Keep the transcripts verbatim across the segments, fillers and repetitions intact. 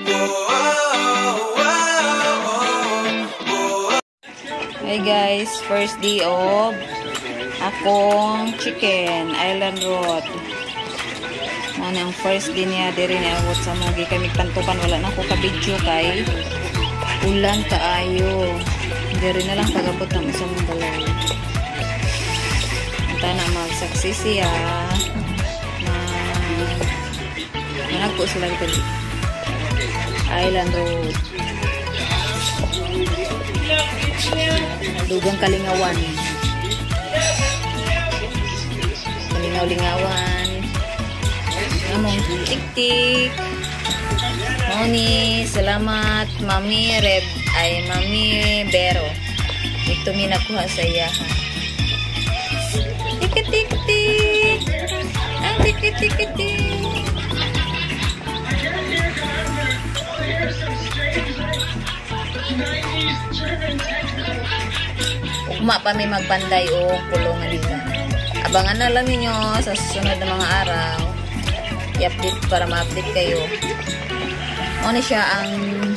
Hey guys, first day of akong chicken island road. Mo nang first day niya diri ni awot sa mga gikamig tantukan, wala na ko ka-video kay ulan kaayo. Diri na lang pagabot ng isang balay. Anta na magsaksi siya. Managpo sila dito. Island road. Dugang Kalingawan. Kalingaw-lingawan. Namong tik-tik. Moni, salamat Mami Red ay Mami Bero. Ito mi nakuha sa iya. Tik-tik-tik. Ang tik-tik-tik. Ugma pa may magbanday o kulungan nila. Abangan na lang ninyo sa susunod na mga araw. I-update para ma-update kayo. Ano siya ang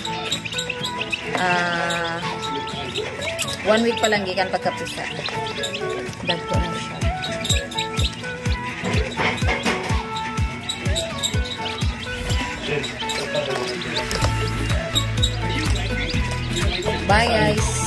uh, one week pa lang gikan pagkapusa. Dagko na siya. Bye guys.